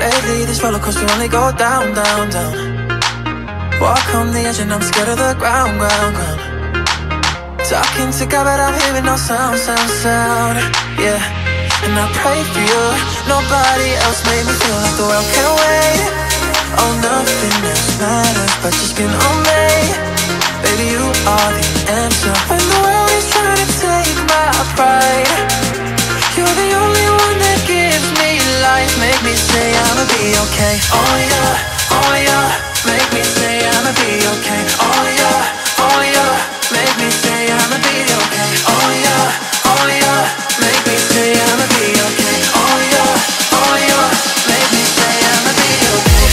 Lately this roller coaster only go down, down, down. Walk on the edge and I'm scared of the ground, ground, ground. Talking to God but I'm hearing no sound, sound, sound. Yeah, and I pray for you. Nobody else made me feel like the world can't wait. Oh, nothing else matters but your skin on me. Baby, you are the answer when the world is trying to take my pride. You're the only one that gives me life. Make me say I'ma be okay. Oh yeah, oh yeah. Make me say I'ma be okay. Oh yeah, oh yeah. Make me say I'ma be okay. Oh yeah, oh yeah. Make me say I'ma be okay. Oh yeah, oh yeah. Make me say I'ma be okay.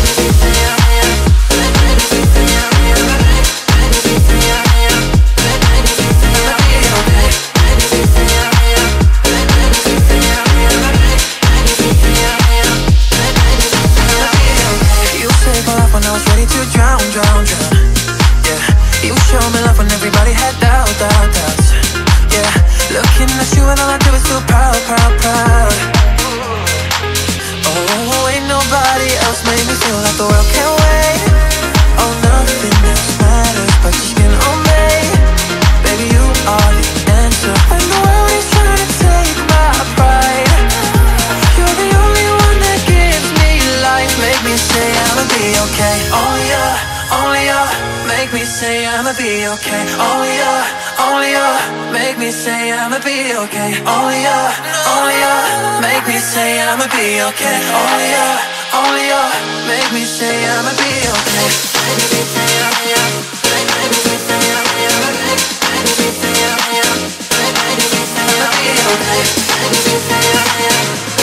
When I was ready to drown, drown, drown. Yeah, you showed me love when everybody had doubt, doubt, doubts. Yeah, looking at you and all I do is feel proud, proud, proud. Oh, ain't nobody else made me feel like the world can't wait. Oh, nothing else matters but your skin on me. Baby, you are the answer when the world is trying to take my pride. You're the only one that gives me life. Make me say I'ma be okay. Oh yeah, only you. Make me say I'ma be okay. Oh yeah, only you. Make me say I'ma be okay. Oh yeah, only you. Make me say I'ma be okay. Oh yeah, only you. Make me say I'ma be okay. I'ma be okay.